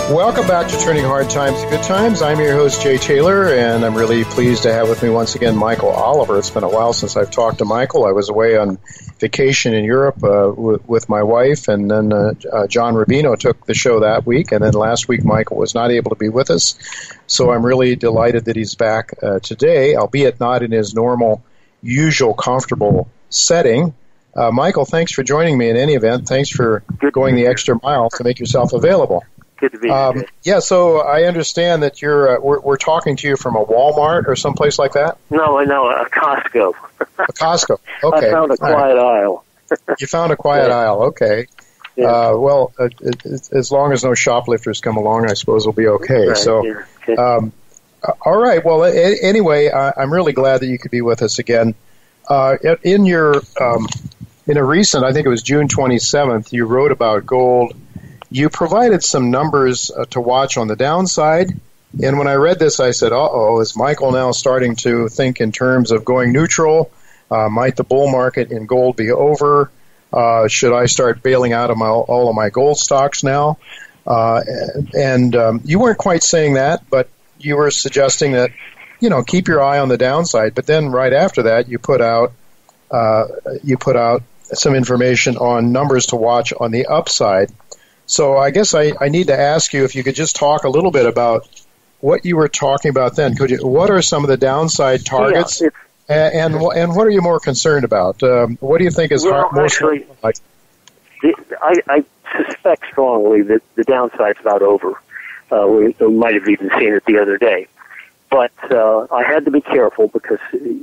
Welcome back to Turning Hard Times to Good Times. I'm your host, Jay Taylor, and I'm really pleased to have with me once again Michael Oliver. It's been a while since I've talked to Michael. I was away on vacation in Europe with my wife, and then John Rubino took the show that week, and then last week Michael was not able to be with us. So I'm really delighted that he's back today, albeit not in his normal, usual, comfortable setting. Michael, thanks for joining me in any event. Thanks for going the extra mile to make yourself available. Good to be here. Yeah, so I understand that you're we're talking to you from a Walmart or someplace like that? No, a Costco. A Costco, okay. I found a quiet aisle. You found a quiet aisle, okay. Yeah. Well, as long as no shoplifters come along, I suppose we'll be okay. Right, So, yeah. Okay. All right, well, anyway, I'm really glad that you could be with us again. In your, in a recent, I think it was June 27th, you wrote about gold. You provided some numbers to watch on the downside, and when I read this, I said, uh-oh, is Michael now starting to think in terms of going neutral? Might the bull market in gold be over? Should I start bailing out of all of my gold stocks now? And you weren't quite saying that, but you were suggesting that, keep your eye on the downside. But then right after that, you put out some information on numbers to watch on the upside. So I guess I need to ask you if you could just talk a little bit about what you were talking about then. What are some of the downside targets, and what are you more concerned about? What do you think is most likely? I suspect strongly that the downside's about over. We might have even seen it the other day. But I had to be careful because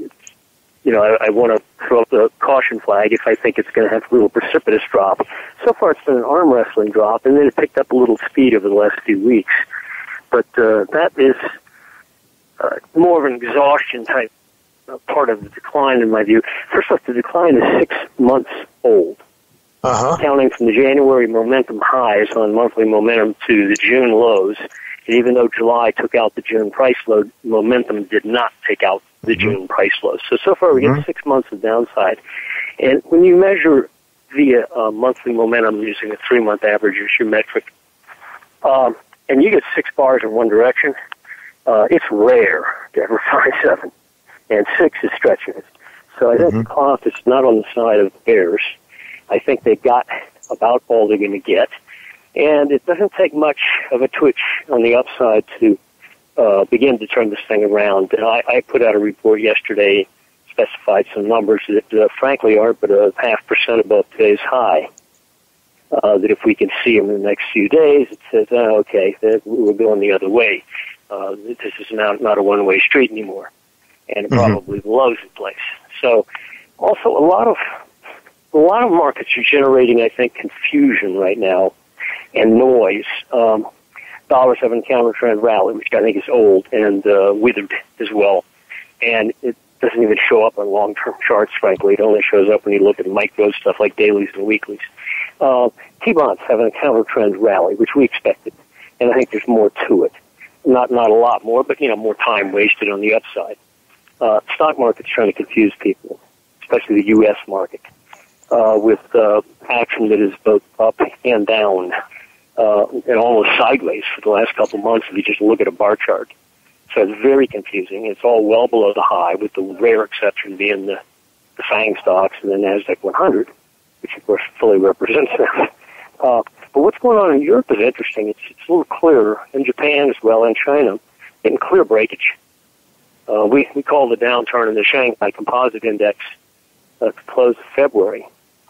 I want to throw up the caution flag if I think it's going to have a little precipitous drop. So far, it's been an arm wrestling drop, and then it picked up a little speed over the last few weeks. But that is more of an exhaustion type part of the decline, in my view. First off, the decline is 6 months old. Counting from the January momentum highs on monthly momentum to the June lows. And even though July took out the June price low, momentum did not take out the June price lows. So far we get 6 months of downside. And when you measure via monthly momentum using a 3-month average as your metric, and you get 6 bars in one direction, it's rare to ever find 7. And 6 is stretching it. So I think the cloth is not on the side of the bears. I think they got about all they're going to get. And it doesn't take much of a twitch on the upside to begin to turn this thing around. And I put out a report yesterday, specified some numbers that frankly aren't but a 0.5% above today's high. That if we can see them in the next few days, it says, okay, we're going the other way. This is not a one-way street anymore. And probably the lows in place. So also a lot of markets are generating, I think, confusion right now and noise. Dollars have a counter-trend rally, which I think is old and withered as well. And it doesn't even show up on long-term charts, frankly. It only shows up when you look at micro stuff like dailies and weeklies. T-bonds having a counter-trend rally, which we expected. And I think there's more to it. Not a lot more, but, more time wasted on the upside. Stock market's trying to confuse people, especially the U.S. market, with action that is both up and down. And almost sideways for the last couple of months if you just look at a bar chart. So it's very confusing. It's all well below the high, with the rare exception being the FANG stocks and the NASDAQ 100, which of course fully represents them. But what's going on in Europe is interesting. It's a little clearer, in Japan as well, and China, getting clear breakage. We call the downturn in the Shanghai Composite Index to close of February.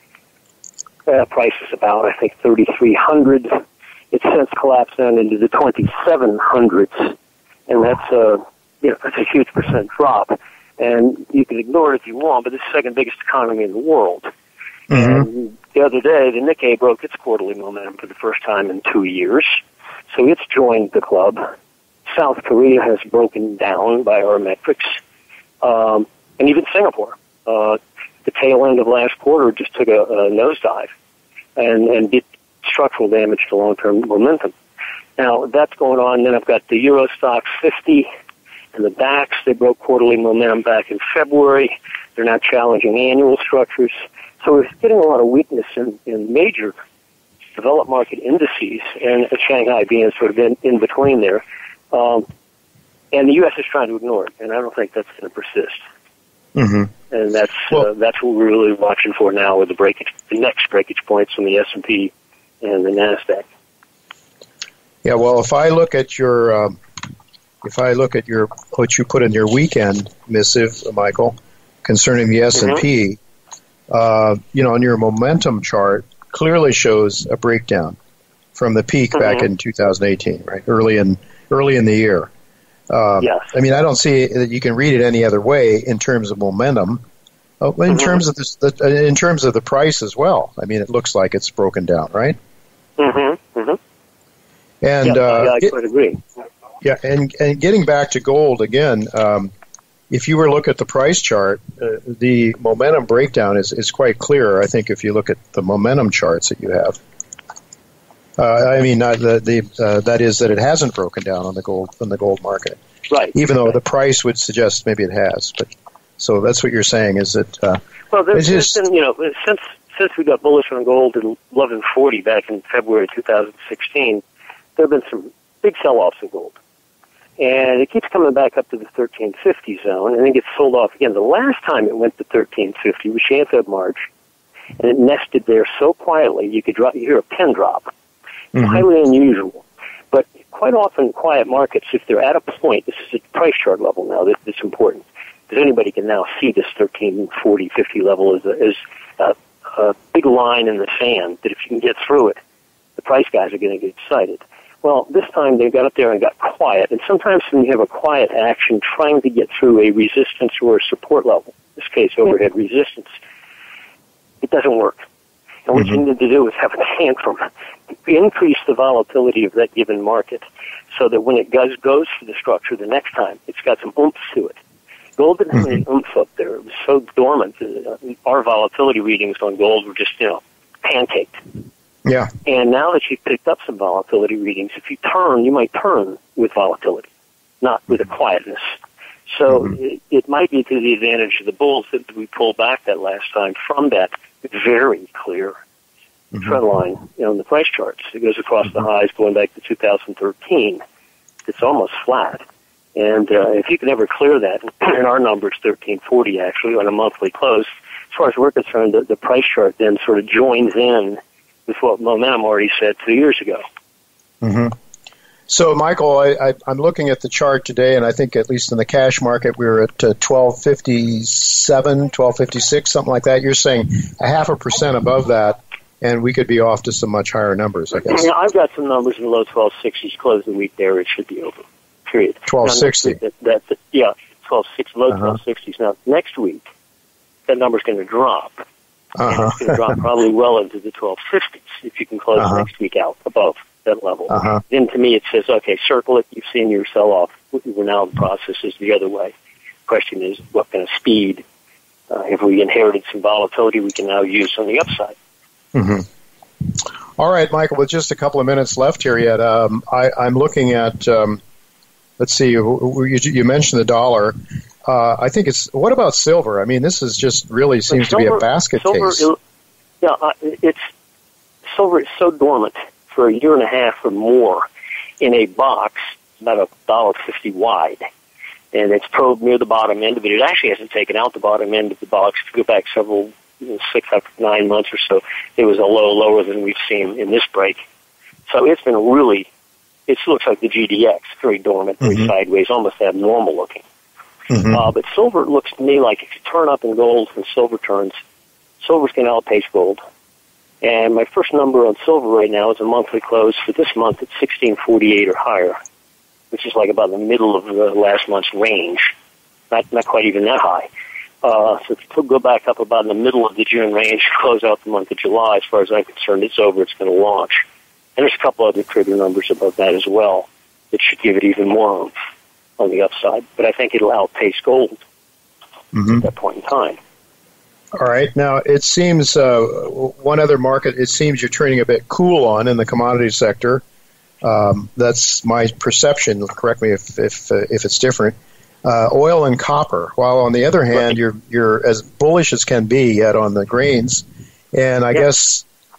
Price is about, I think, 3,300. It's since collapsed down into the 2,700s, and that's a huge percent drop. And you can ignore it if you want, but it's the second biggest economy in the world. And the other day, the Nikkei broke its quarterly momentum for the first time in 2 years, so it's joined the club. South Korea has broken down by our metrics, and even Singapore. The tail end of last quarter just took a nosedive and did structural damage to long-term momentum. Now, that's going on. Then I've got the Euro Stoxx 50 and the DAX. They broke quarterly momentum back in February. They're now challenging annual structures. So we're getting a lot of weakness in major developed market indices, and Shanghai being sort of in between there. And the U.S. is trying to ignore it, and I don't think that's going to persist. Mm-hmm. And that's what we're really watching for now with the next breakage points from the S&P and the NASDAQ. Yeah, well, if I look at your what you put in your weekend missive, Michael, concerning the S&P, on your momentum chart, clearly shows a breakdown from the peak back in 2018, right? Early in the year. Yes. I mean, I don't see that you can read it any other way in terms of momentum. In terms of the price as well. I mean, it looks like it's broken down, right? Mm-hmm. Mm-hmm. And I quite agree. Yeah, and getting back to gold again, if you were to look at the price chart, the momentum breakdown is quite clear. I think if you look at the momentum charts that you have, that is that it hasn't broken down on the gold market, right? Even though the price would suggest maybe it has. But so that's what you're saying is that. There's been, since we got bullish on gold at 1140 back in February 2016, there have been some big sell-offs in gold. And it keeps coming back up to the 1350 zone, and then gets sold off again. The last time it went to 1350 was January, March, and it nested there so quietly you hear a pin drop. It's highly unusual. But quite often quiet markets, if they're at a point, this is a price chart level now that's important, because anybody can now see this 1340, 50 level as a big line in the sand that if you can get through it, the price guys are going to get excited. Well, this time they got up there and got quiet, and sometimes when you have a quiet action trying to get through a resistance or a support level, in this case overhead resistance, it doesn't work. And what you need to do is have a tantrum, increase the volatility of that given market so that when it goes for the structure the next time, it's got some oomph to it. Gold didn't have any oomph up there. It was so dormant. Our volatility readings on gold were just, pancaked. Yeah. And now that you've picked up some volatility readings, if you turn, you might turn with volatility, not with a quietness. So it might be to the advantage of the bulls that we pulled back that last time from that very clear trend line in the price charts. It goes across the highs going back to 2013. It's almost flat. And if you can ever clear that, and our number is 1340 actually on a monthly close, as far as we're concerned, the price chart then sort of joins in with what momentum already said 2 years ago. So, Michael, I'm looking at the chart today, and I think at least in the cash market, we were at 1257, 1256, something like that. You're saying 0.5% above that, and we could be off to some much higher numbers, I guess. Yeah, I've got some numbers in the low 1260s. Close the week there, it should be over. Period. 1260. 1260, low 1260s. Now, next week, that number's going to drop. And it's going to drop probably well into the 1250s if you can close next week out above that level. Then to me it says, okay, circle it. You've seen your sell-off. We're now the process is the other way. The question is what kind of speed, if we inherited some volatility, we can now use on the upside. All right, Michael, with just a couple of minutes left here yet, I'm looking at, let's see, you mentioned the dollar. I think what about silver? I mean, this is just really seems to be a basket case. Silver is so dormant for a year and a half or more in a box about $1.50 wide. And it's probed near the bottom end of it. It actually hasn't taken out the bottom end of the box. To go back several, 9 months or so, it was a lower than we've seen in this break. So it's been it looks like the GDX, very dormant, very sideways, almost abnormal looking. But silver looks to me like if you turn up in gold and silver turns, silver's going to outpace gold. And my first number on silver right now is a monthly close for this month at 1648 or higher, which is like about the middle of the last month's range, not quite even that high. So if you go back up about in the middle of the June range, close out the month of July, as far as I'm concerned, it's over. It's going to launch. And there's a couple other trigger numbers above that as well that should give it even more oomph on the upside. But I think it'll outpace gold at that point in time. All right. Now, it seems one other market, it seems you're turning a bit cool on in the commodity sector. That's my perception. Correct me if it's different. Oil and copper. While on the other hand, you're as bullish as can be yet on the grains. And I guess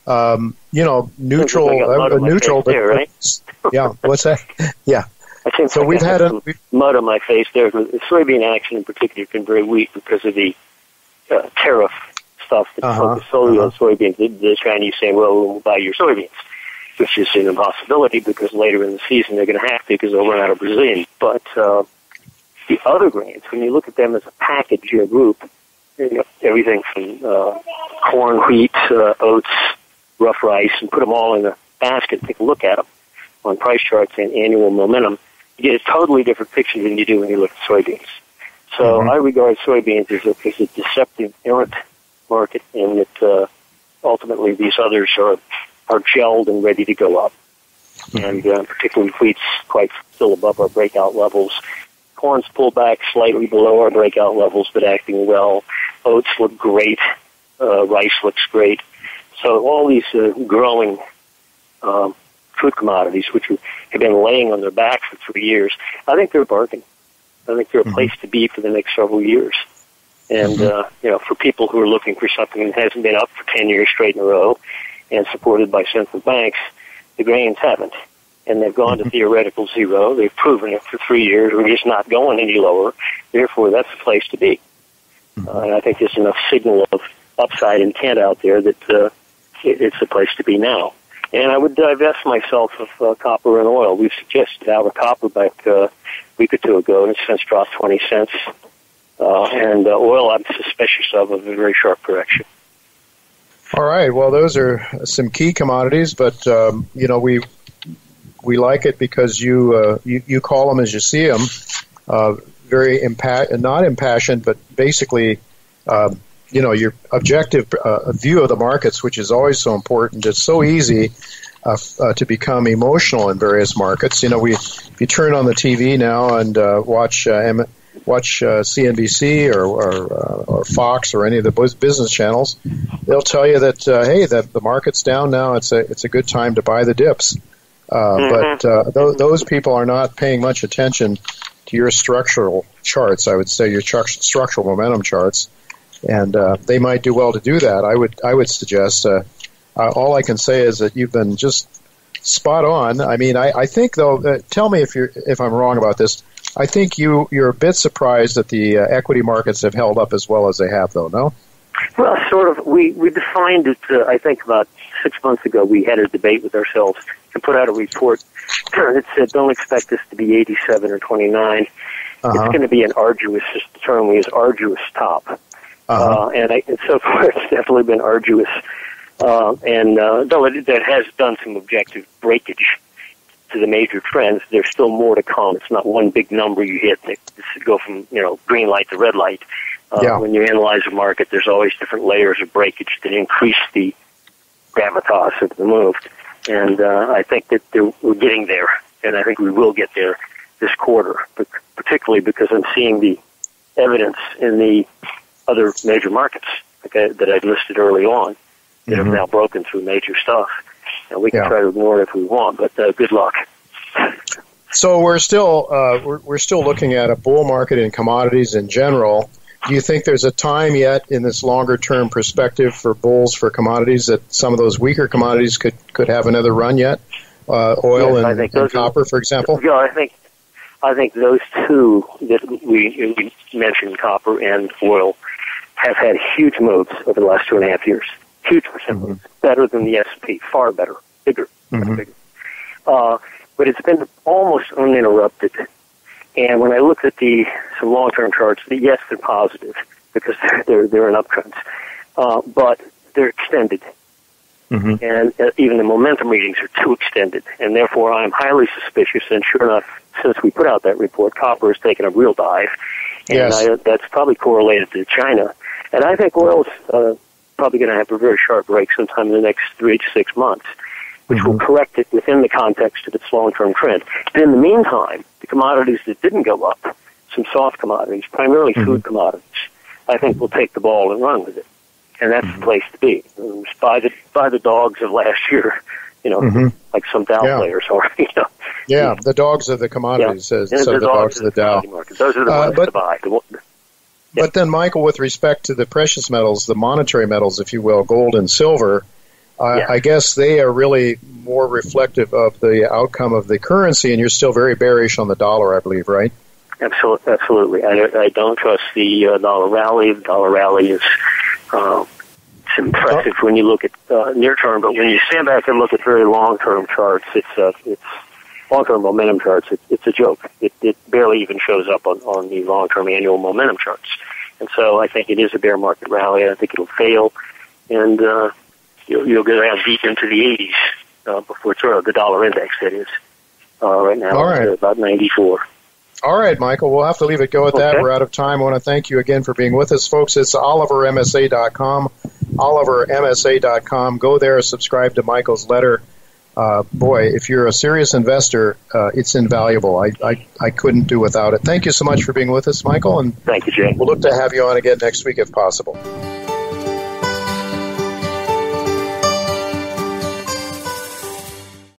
neutral. But, there, right? Yeah, what's that? Yeah. So we've had some mud on my face there. The soybean action in particular has been very weak because of the tariff stuff that focused solely on soybeans. The Chinese saying, well, we'll buy your soybeans, which is an impossibility because later in the season they're going to have to because they'll run out of Brazilian. But the other grains, when you look at them as a package or a group, everything from corn, wheat, oats, rough rice, and put them all in a basket, take a look at them on price charts and annual momentum, you get a totally different picture than you do when you look at soybeans. So I regard soybeans as a deceptive, errant market, and that ultimately these others are gelled and ready to go up. And particularly wheat's quite still above our breakout levels. Corn's pulled back slightly below our breakout levels, but acting well. Oats look great. Rice looks great. So all these growing food commodities, which have been laying on their back for 3 years, I think they're a bargain. I think they're a place to be for the next several years. And, for people who are looking for something that hasn't been up for 10 years straight in a row and supported by central banks, the grains haven't. And they've gone to theoretical zero. They've proven it for 3 years. We're just not going any lower. Therefore, that's the place to be. And I think there's enough signal of upside intent out there that it's the place to be now. And I would divest myself of copper and oil. We've suggested out of copper back a week or two ago, and it's since dropped 20 cents. And oil, I'm suspicious of a very sharp correction. All right. Well, those are some key commodities, but we like it because you call them as you see them, very not impassioned, but basically, your objective view of the markets, which is always so important. It's so easy to become emotional in various markets. If you turn on the TV now and watch CNBC or Fox or any of the business channels, they'll tell you that that the market's down now. It's a good time to buy the dips. But those people are not paying much attention to your structural charts. I would say your structural momentum charts, and they might do well to do that. I would suggest. All I can say is that you've been just spot on. I mean, I think though. Tell me if I'm wrong about this. I think you're a bit surprised that the equity markets have held up as well as they have, though. No? Well, sort of. We defined it. I think about 6 months ago, we had a debate with ourselves and put out a report that said, "Don't expect this to be 87 or 29. It's going to be an arduous, just the term we use, arduous top." And so far, it's definitely been arduous. Though it has done some objective breakage to the major trends, there's still more to come. It's not one big number you hit that go from green light to red light. When you analyze a market, there's always different layers of breakage that increase the gravitas of the move. And I think that we're getting there, and I think we will get there this quarter, but particularly because I'm seeing the evidence in the other major markets that I listed early on that have now broken through major stuff. And we can try to ignore it if we want, but good luck. So we're still looking at a bull market in commodities in general. Do you think there's a time yet in this longer-term perspective for bulls for commodities that some of those weaker commodities could have another run yet? Oil and copper, for example? Yeah, I think those two that we mentioned, copper and oil, have had huge moves over the last 2.5 years. Huge percent moves. Better than the S&P. Far better. Bigger. Much bigger. But it's been almost uninterrupted. And when I look at some long-term charts, yes, they're positive because they're in uptrends, but they're extended, and even the momentum readings are too extended, and therefore I'm highly suspicious. And sure enough, since we put out that report, copper has taken a real dive, and that's probably correlated to China. And I think oil's probably going to have a very sharp break sometime in the next 3 to 6 months, which will correct it within the context of its long-term trend. But in the meantime, the commodities that didn't go up, some soft commodities, primarily food commodities, I think will take the ball and run with it. And that's the place to be. By the dogs of last year, like some Dow players. Or, the dogs of the commodities, so the dogs of the Dow. Those are the ones to buy. But then, Michael, with respect to the precious metals, the monetary metals, if you will, gold and silver, I guess they are really more reflective of the outcome of the currency, and you're still very bearish on the dollar, I believe, right? Absolutely. I don't trust the dollar rally. The dollar rally is it's impressive when you look at near term, but when you stand back and look at very long term charts, it's long term momentum charts. It's a joke. It barely even shows up on the long term annual momentum charts. And so I think it is a bear market rally. I think it'll fail, and you'll go down deep into the 80s before it's the dollar index. That is right now. It's about 94. All right, Michael, we'll have to leave it go at that. We're out of time. I want to thank you again for being with us, folks. It's OliverMSA.com, OliverMSA.com. Go there, subscribe to Michael's letter. Boy, if you're a serious investor, it's invaluable. I couldn't do without it. Thank you so much for being with us, Michael. And thank you, Jay. We'll look to have you on again next week if possible.